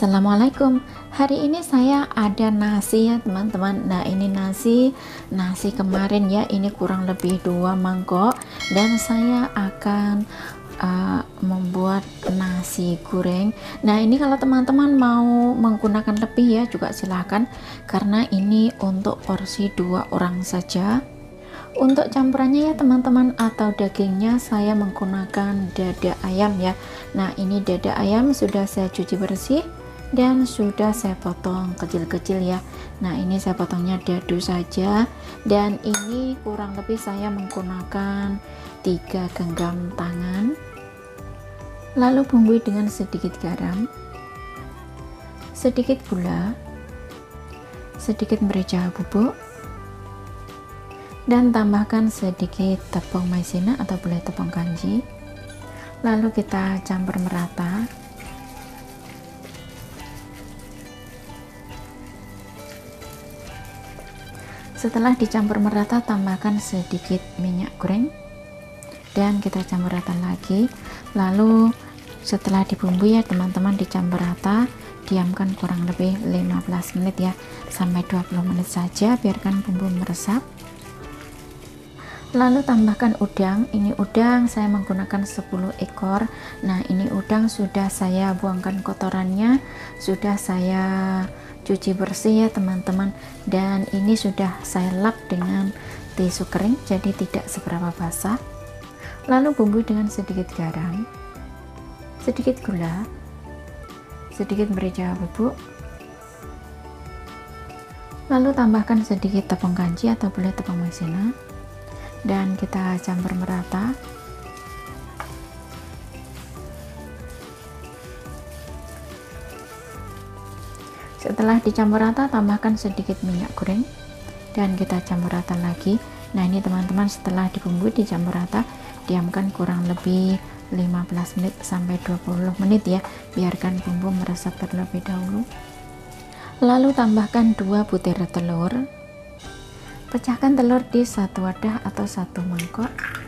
Assalamualaikum. Hari ini saya ada nasi ya teman-teman. Nah ini nasi kemarin ya, ini kurang lebih 2 mangkok, dan saya akan membuat nasi goreng. Nah ini kalau teman-teman mau menggunakan lebih ya juga silahkan, karena ini untuk porsi 2 orang saja. Untuk campurannya ya teman-teman, atau dagingnya saya menggunakan dada ayam ya. Nah ini dada ayam sudah saya cuci bersih dan sudah saya potong kecil-kecil ya. Nah ini saya potongnya dadu saja, dan ini kurang lebih saya menggunakan 3 genggam tangan. Lalu bumbui dengan sedikit garam, sedikit gula, sedikit merica bubuk, dan tambahkan sedikit tepung maizena atau gulai tepung kanji. Lalu kita campur merata. Setelah dicampur merata, tambahkan sedikit minyak goreng dan kita campur rata lagi. Lalu setelah dibumbui ya teman-teman, dicampur rata, diamkan kurang lebih 15 menit ya, sampai 20 menit saja, biarkan bumbu meresap. Lalu tambahkan udang. Ini udang saya menggunakan 10 ekor. Nah ini udang sudah saya buangkan kotorannya, sudah saya cuci bersih ya teman-teman, dan ini sudah saya lap dengan tisu kering jadi tidak seberapa basah. Lalu bumbui dengan sedikit garam, sedikit gula, sedikit merica bubuk, lalu tambahkan sedikit tepung kanji atau gulai tepung maizena, dan kita campur merata. Setelah dicampur rata, tambahkan sedikit minyak goreng dan kita campur rata lagi. Nah ini teman-teman, setelah dibumbui dicampur rata, diamkan kurang lebih 15 menit sampai 20 menit ya, biarkan bumbu meresap terlebih dahulu. Lalu tambahkan 2 butir telur, pecahkan telur di 1 wadah atau 1 mangkok,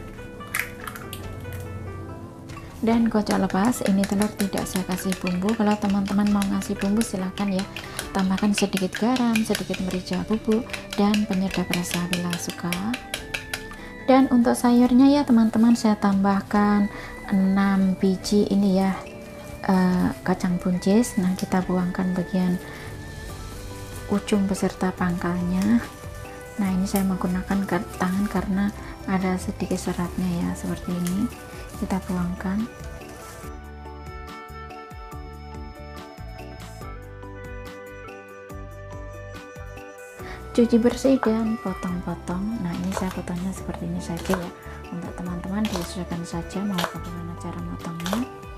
dan kocok lepas. Ini telur tidak saya kasih bumbu. Kalau teman-teman mau ngasih bumbu silahkan ya, tambahkan sedikit garam, sedikit merica bubuk, dan penyedap rasa bila suka. Dan untuk sayurnya ya teman-teman, saya tambahkan 6 biji ini ya, kacang buncis. Nah kita buangkan bagian ujung beserta pangkalnya. Nah ini saya menggunakan tangan karena ada sedikit seratnya ya, seperti ini. Kita buangkan. Cuci bersih dan potong-potong. Nah ini saya potongnya seperti ini saja ya. Untuk teman-teman disesuaikan saja mau bagaimana cara motongnya.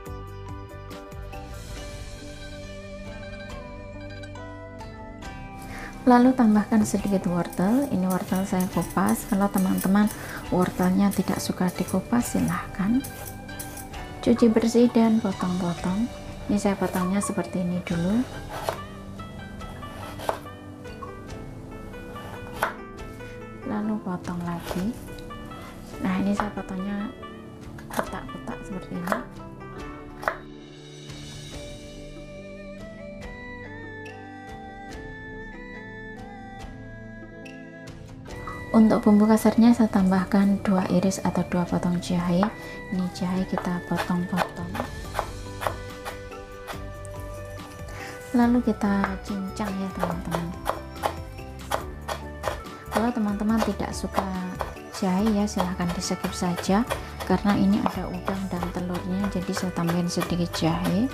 Lalu tambahkan sedikit wortel. Ini wortel saya kupas. Kalau teman-teman wortelnya tidak suka dikupas silahkan. Cuci bersih dan potong-potong. Ini saya potongnya seperti ini dulu. Lalu potong lagi. Nah ini saya potongnya kotak-kotak seperti ini. Untuk bumbu kasarnya saya tambahkan 2 iris atau 2 potong jahe. Ini jahe kita potong-potong. Lalu kita cincang ya teman-teman. Kalau teman-teman tidak suka jahe ya silahkan di skip saja, karena ini ada udang dan telurnya, jadi saya tambahin sedikit jahe.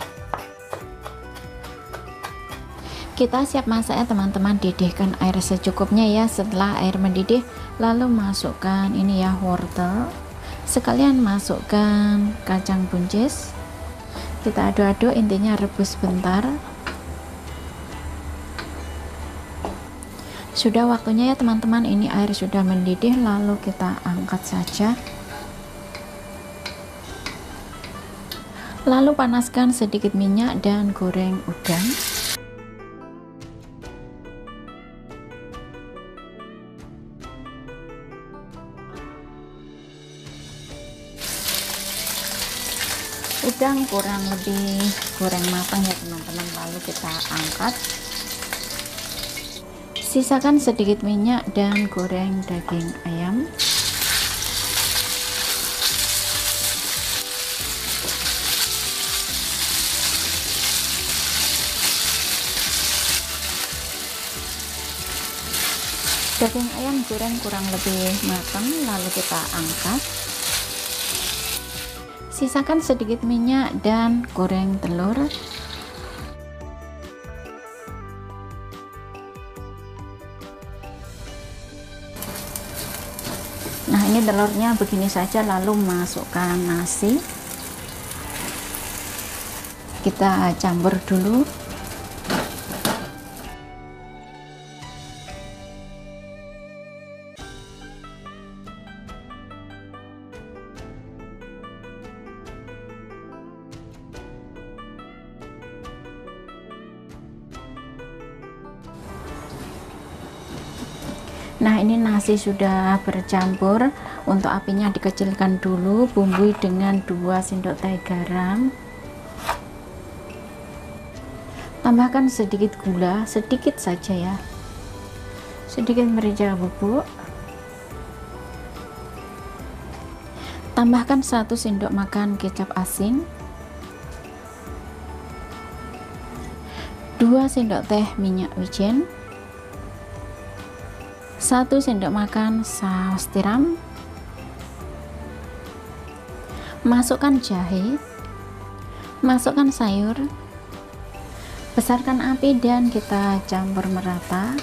Kita siap masak ya teman-teman. Didihkan air secukupnya ya. Setelah air mendidih, lalu masukkan ini ya wortel, sekalian masukkan kacang buncis. Kita aduk-aduk, intinya rebus bentar. Sudah waktunya ya teman-teman, ini air sudah mendidih, lalu kita angkat saja. Lalu panaskan sedikit minyak dan goreng udang. udang kurang lebih goreng matang ya teman-teman. Lalu kita angkat, sisakan sedikit minyak dan goreng daging ayam. Daging ayam goreng kurang lebih matang, lalu kita angkat, sisakan sedikit minyak dan goreng telur. Nah, ini telurnya begini saja, lalu masukkan nasi, kita campur dulu. Nah, ini nasi sudah bercampur. Untuk apinya dikecilkan dulu, bumbui dengan 2 sendok teh garam. Tambahkan sedikit gula, sedikit saja ya. Sedikit merica bubuk. Tambahkan 1 sendok makan kecap asin. 2 sendok teh minyak wijen. 1 sendok makan saus tiram. Masukkan jahe, masukkan sayur, besarkan api dan kita campur merata.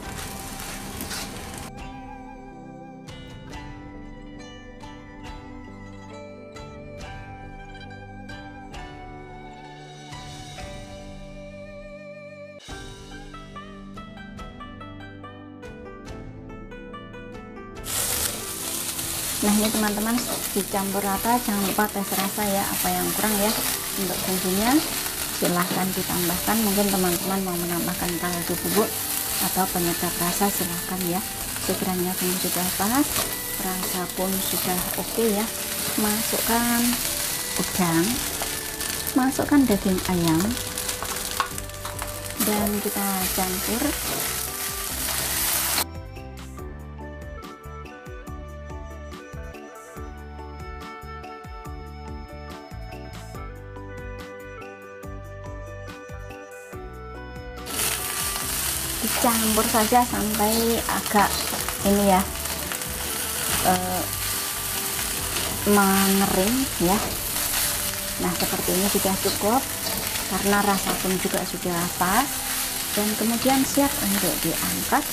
Nah, ini teman-teman dicampur rata, jangan lupa tes rasa ya, apa yang kurang ya. Untuk bumbunya silahkan ditambahkan, mungkin teman-teman mau menambahkan kaldu bubuk atau penyedap rasa silahkan ya. Sekiranya bumbu sudah pas, rasa pun sudah oke ya, masukkan udang, masukkan daging ayam dan kita campur. Dicampur saja sampai agak ini ya, mengering ya. Nah, seperti ini sudah cukup karena rasa pun juga sudah pas, dan kemudian siap untuk diangkat.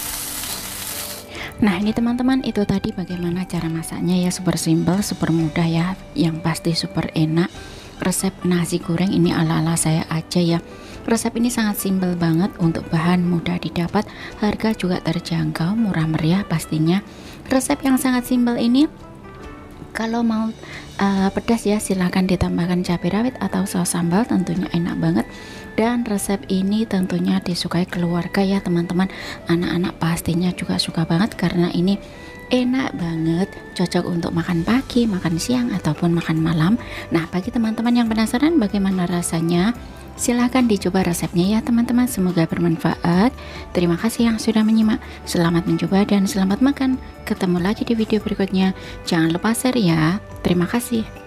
Nah, ini teman-teman, itu tadi bagaimana cara masaknya ya, super simple, super mudah ya, yang pasti super enak. Resep nasi goreng ini ala-ala saya aja ya. Resep ini sangat simpel banget, untuk bahan mudah didapat, harga juga terjangkau, murah meriah pastinya. Resep yang sangat simpel ini, kalau mau pedas ya silahkan ditambahkan cabai rawit atau saus sambal, tentunya enak banget. Dan resep ini tentunya disukai keluarga ya teman-teman, anak-anak pastinya juga suka banget karena ini enak banget, cocok untuk makan pagi, makan siang, ataupun makan malam. Nah, bagi teman-teman yang penasaran bagaimana rasanya, silahkan dicoba resepnya ya teman-teman, semoga bermanfaat. Terima kasih yang sudah menyimak, selamat mencoba dan selamat makan. Ketemu lagi di video berikutnya, jangan lupa share ya. Terima kasih.